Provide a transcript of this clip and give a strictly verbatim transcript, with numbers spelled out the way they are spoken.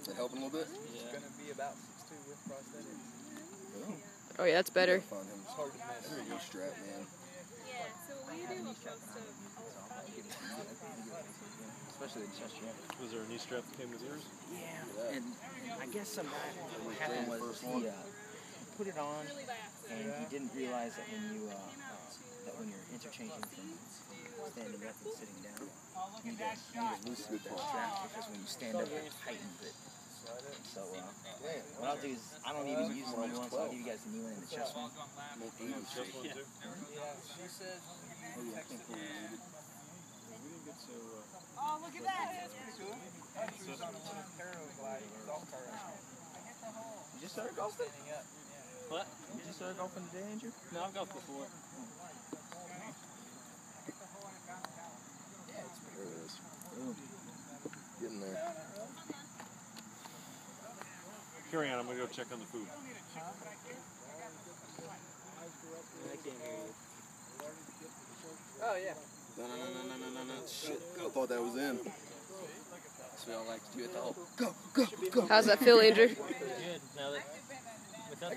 Is that helping a little bit? Yeah. It's going to be about six two with prosthetics. Oh yeah, that's better. It's hard to miss. There you go, strap, man. Yeah, so we do most of especially the chest strap. Was there a knee strap that came with yours? Yeah, and I guess some guy, what happened was he, uh, he put it on, and he didn't realize that when you, uh, uh, that when you're interchanging from standing up and sitting down, you need to, you need to loosen that strap, because when you stand up, it tightens it. So, uh, what I'll do is, I don't even use the new one, so I'll give you guys the new one in the chest one. Chest one too? She said, oh yeah, I think we're related. We didn't get so, uh... Oh, look at that! That's pretty cool. She was on a little paraglide golf cart. You just started golfing? What? You just started golfing today, Andrew? No, I've golfed before. There it is. Boom. Getting there. Carry on, I'm going to go check on the food. Oh, yeah. No, no, no, no, no, no, no. Shit. I thought that was in. That's what I like to do at the hole. Go, go, go. How's that feel, Andrew? Good. Now that